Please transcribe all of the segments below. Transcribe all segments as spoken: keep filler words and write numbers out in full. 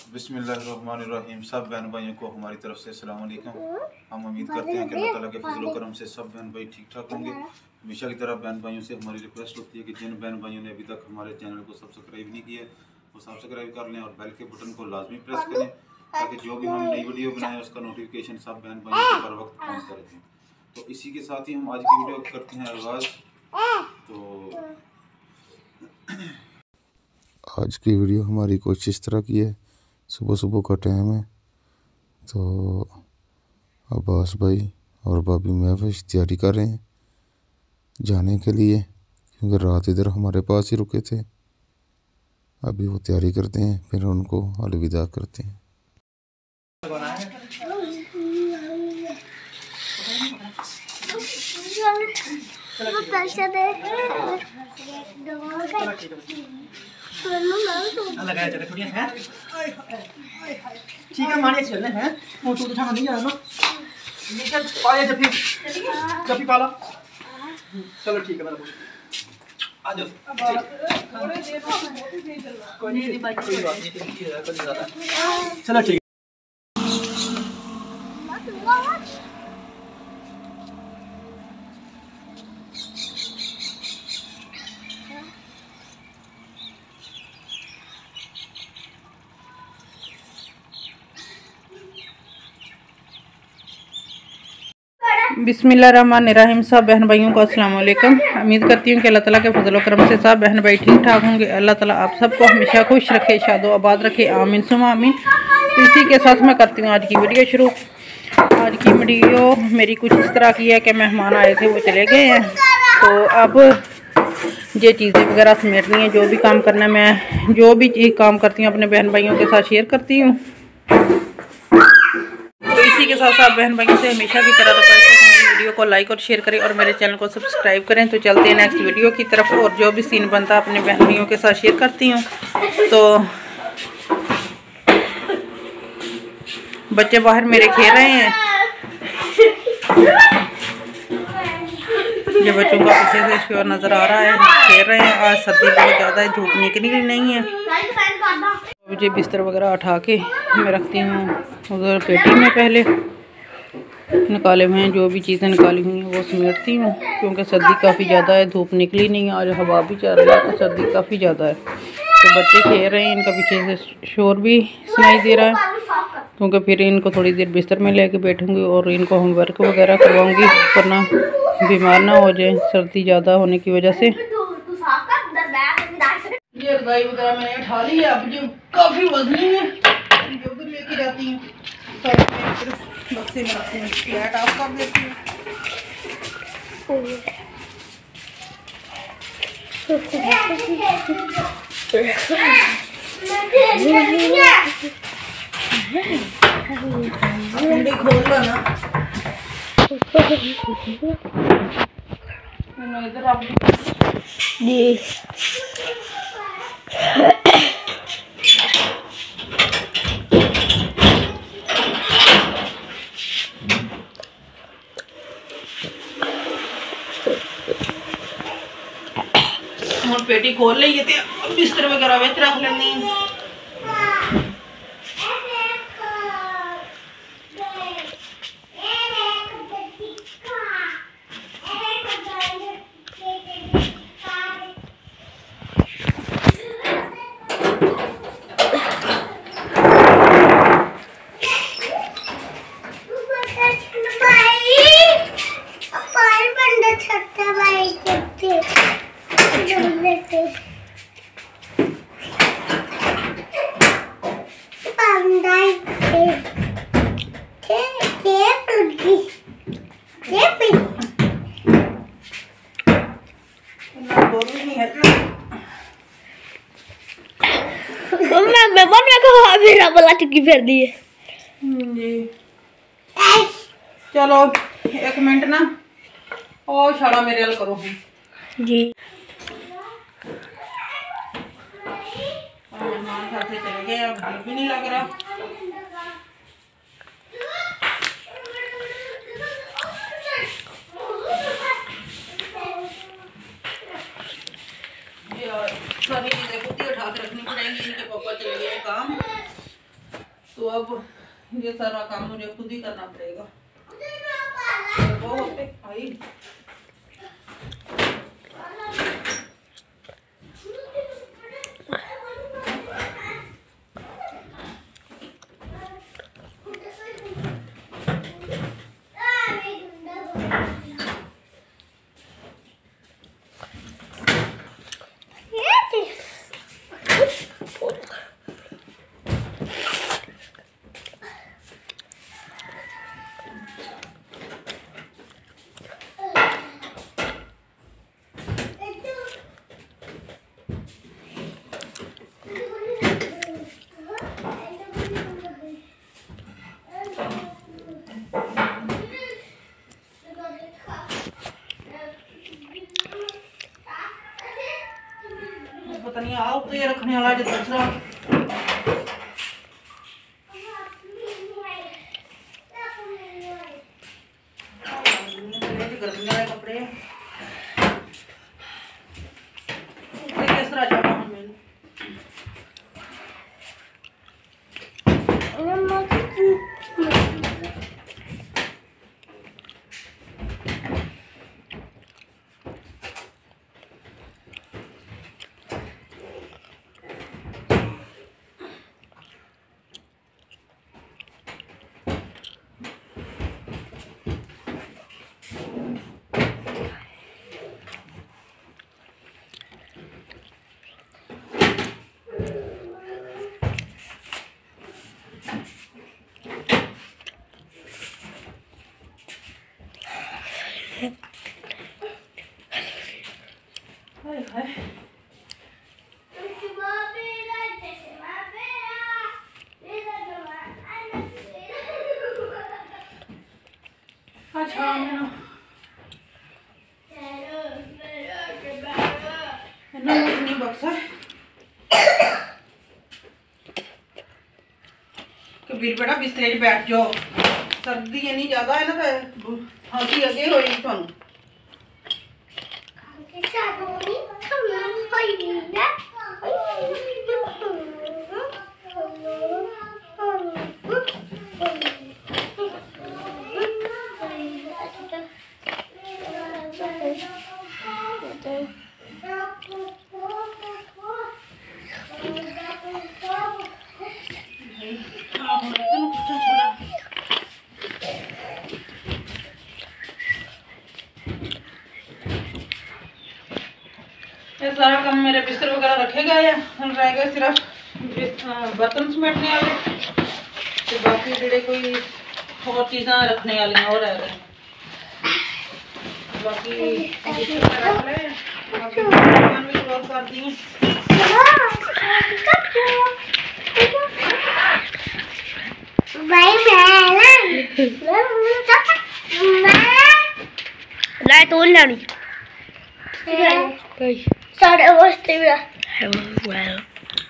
बिस्मिल्लाहिर्रहमानिर्रहीम। सब बहन भाइयों को हमारी तरफ से अस्सलाम वालेकुम। हम उम्मीद करते हैं कि अल्लाह ताला के फजल करम से सब बहन भाई ठीक ठाक होंगे। हमेशा की तरह बहन भाइयों से हमारी रिक्वेस्ट होती है कि जिन बहन भाइयों ने अभी तक हमारे चैनल को सब्सक्राइब नहीं किया वो सब्सक्राइब कर लें और बेल के बटन को लाजमी प्रेस करें ताकि जो भी हम नई वीडियो बनाएं उसका नोटिफिकेशन सब बहन भाइयों को हर वक्त पहुँचता रहे। तो इसी के साथ ही हम आज की वीडियो करते हैं आगाज़। तो आज की वीडियो हमारी कुछ इस तरह की है। सुबह सुबह का टाइम है तो अब्बास भाई और भाभी महफिश तैयारी कर रहे हैं जाने के लिए, क्योंकि रात इधर हमारे पास ही रुके थे। अभी वो तैयारी करते हैं, फिर उनको अलविदा करते हैं। ठीक है माने चलने हैं वो तो उठाना नहीं जाना नीचे पाया जब भी जब भी पाला। चलो ठीक है मेरा आ जाओ कोई नहीं बात नहीं। चलो ठीक बिस्मिल्लाहिर्रहमानिर्रहीम। सब बहन भाइयों को अस्सलाम वालेकुम। उम्मीद करती हूँ कि अल्लाह ताला के फजल करम से सब बहन भाई ठीक ठाक होंगे। अल्लाह ताला आप सबको हमेशा खुश रखे, शादो आबाद रखे, आमीन सुमा आमीन। तो इसी के साथ मैं करती हूँ आज की वीडियो शुरू। आज की वीडियो मेरी कुछ इस तरह की है कि मेहमान आए थे वो चले गए हैं, तो अब ये चीज़ें वगैरह समेटनी है। जो भी काम करना है, मैं जो भी चीज़ काम करती हूँ अपने बहन भाइयों के साथ शेयर करती हूँ। तो इसी के साथ साथ बहन भाइयों से हमेशा की तरह रिक्वेस्ट है कि मेरी वीडियो को लाइक और शेयर करें और मेरे चैनल को सब्सक्राइब करें। तो चलते हैं नेक्स्ट वीडियो की तरफ। और जो भी सीन बनता है अपने बहन भाइयों के साथ शेयर करती हूँ। तो बच्चे बाहर मेरे खेल रहे हैं, ये बच्चों का पीछे से शोर नज़र आ रहा है, खेल रहे हैं। आज सर्दी बहुत ज़्यादा है, धूप निकली नहीं है। मुझे बिस्तर वगैरह उठा के मैं रखती हूँ उधर पेटी में। पहले निकाले हुए हैं, जो भी चीज़ें निकाली हुई हैं वो समेटती हूँ, क्योंकि सर्दी काफ़ी ज़्यादा है, धूप निकली नहीं है, आज हवा भी चल रही है तो सर्दी काफ़ी ज़्यादा है। तो बच्चे खेल रहे हैं, इनका पीछे से शोर भी सुनाई दे रहा है, क्योंकि फिर इनको थोड़ी देर बिस्तर में लेके बैठूँगी और इनको होमवर्क वगैरह करवाऊँगी, वरना बीमार ना हो जाए सर्दी ज़्यादा होने की वजह से। ये रजाई वगैरह मैंने उठा ली है, अब जो काफ़ी वजनी है जो भी लेके जाती हूँ सब बक्से में रखती हूँ। लाइट ऑफ कर देती हूँ। कुंडी खोल लो ना, इधर आप जी हम पेटी खोल ली थे, बिस्तर वगैरह विच रख लेनी। चुकी फिर दी है जी। चलो एक मिनट ना, और इशारा मेरे हाल करो जी। मेहमान घर से चले गए, अब भूख भी नहीं लग रहा। सारी चीजें खुद ही उठा के रखनी पड़ेंगी, इनके पापा चले गए काम। तो अब ये सारा काम मुझे खुद ही करना पड़ेगा। बहुत भाई पता नहीं आओ तो ये रखने वाला जो दूसरा गर्मी वाले कपड़े किस तरह जाना अच्छा नहीं बक्सा कबीर बेटा बिस्तरे च बैठ जाओ सर्दी इन्नी ज्यादा है ना तो खांसी अगे होई थानू ये सारा काम मेरे बिस्तर वगैरह रखे गए हैं हम रह गए सिर्फ बर्तन समेटने वाले तो बाकी जेडे कोई और चीज़ा रखने वाली और रह गए बाकी रख ले भी क्रॉस कर दी ला तो लानी साढ़े वास्ते भी वेल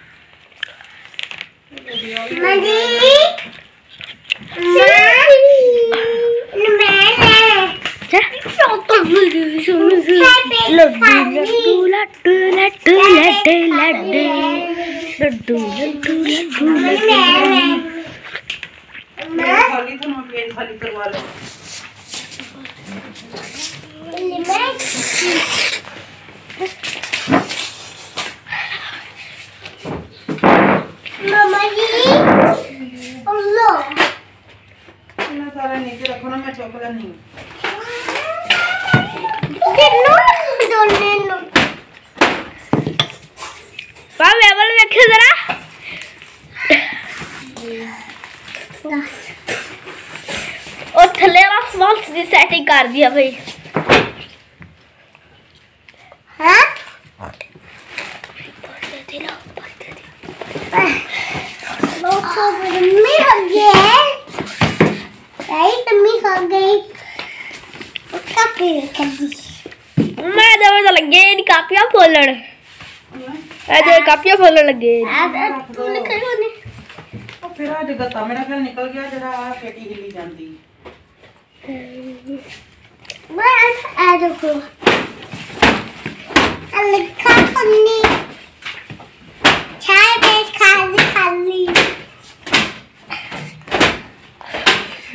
मजी लड्डू लड्डू लड्डू लड्डू लड्डू लड्डू लड्डू लड्डू खाली तो पेट खाली करवा लो मामा जी अल्लाह इतना सारा नीचे रखो ना मैं चौकला नहीं किन्नो दोने नो पा लेवल देखे जरा और थले वाला स्मॉल सी सेटिंग कर दिया भाई हाँ मम्मी हो गई आई मम्मी हो गई कापी कर दी मैं दवा तो लगे इन कापियां फोलन ए दे कापियां फोलन लगे तू लिखे होने ओ फिर आज गता मेरा ख्याल निकल गया जरा आ पेटी हिली जांदी मैं आ देखो लिखा पन्नी चाय पेज खाली खाली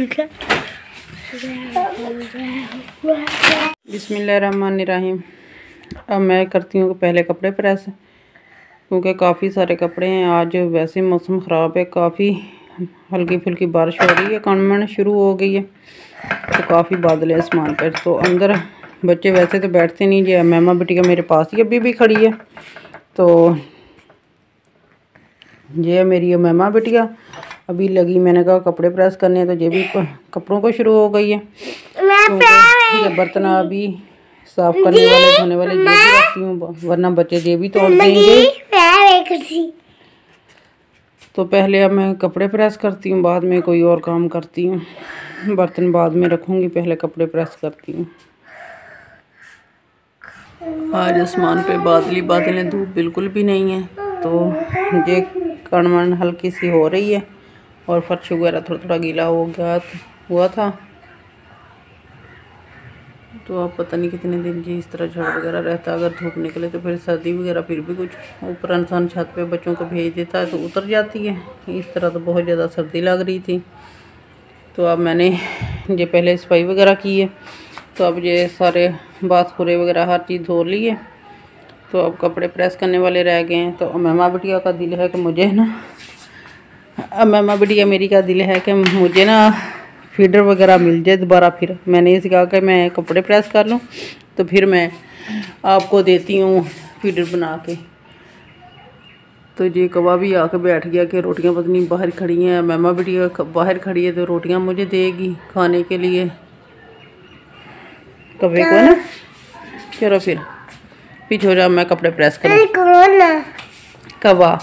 बिस्मिल्लाहिर्रहमानिर्रहीम। अब मैं करती हूँ पहले कपड़े प्रेस, क्योंकि काफ़ी सारे कपड़े हैं। आज वैसे मौसम ख़राब है, काफ़ी हल्की फुल्की बारिश हो रही है, कड़मड़ शुरू हो गई है, तो काफ़ी बादल है आसमान पर। तो अंदर बच्चे वैसे तो बैठते नहीं, जो मैमा बिटिया मेरे पास ही अभी भी खड़ी है। तो ये मेरी मैमा बिटिया अभी लगी, मैंने कहा कपड़े प्रेस करने, तो ये भी कपड़ों को शुरू हो गई है। तो ये बर्तन अभी साफ करने वाले धोने वाले ये भी रखती हूँ, वरना बच्चे ये भी तोड़ देंगे। तो पहले अब मैं कपड़े प्रेस करती हूँ, बाद में कोई और काम करती हूँ। बर्तन बाद में रखूँगी, पहले कपड़े प्रेस करती हूँ। आज आसमान पे बादली बादल हैं, धूप बिल्कुल भी नहीं है। तो ये कड़मड़ हल्की सी हो रही है और फर्श वगैरह थोड़ा थोड़ा गीला हो गया हुआ था। तो अब पता नहीं कितने दिन जी इस तरह झड़ वगैरह रहता। अगर धूप निकले तो फिर सर्दी वगैरह, फिर भी कुछ ऊपर इंसान छत पे बच्चों को भेज देता है तो उतर जाती है। इस तरह तो बहुत ज़्यादा सर्दी लग रही थी। तो अब मैंने ये पहले सफाई वगैरह की है, तो अब ये सारे बाथपूरे वगैरह हर चीज़ धो ली है। तो अब कपड़े प्रेस करने वाले रह गए हैं। तो मैमा बिटिया का दिल है कि मुझे ना अब मैमा बिटिया मेरी का दिल है कि मुझे ना फीडर वगैरह मिल जाए दोबारा। फिर मैंने इसे कहा कि मैं कपड़े प्रेस कर लूँ तो फिर मैं आपको देती हूँ फीडर बना के। तो ये कौवा भी आके बैठ गया कि रोटियां पत्नी बाहर खड़ी हैं, मैमा बिटिया बाहर खड़ी है तो रोटियां मुझे देगी खाने के लिए कौवे को ना। चलो फिर पीछे हो जाओ, मैं कपड़े प्रेस करूँ। कौवा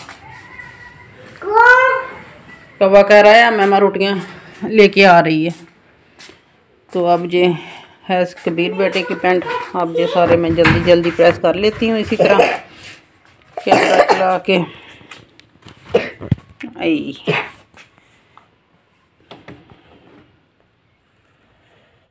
कौवा कह रहा है मैमा रोटियां लेके आ रही है। तो अब ये है कबीर बेटे की पैंट, अब ये सारे मैं जल्दी जल्दी प्रेस कर लेती हूँ। इसी तरह कैमरा चला के आई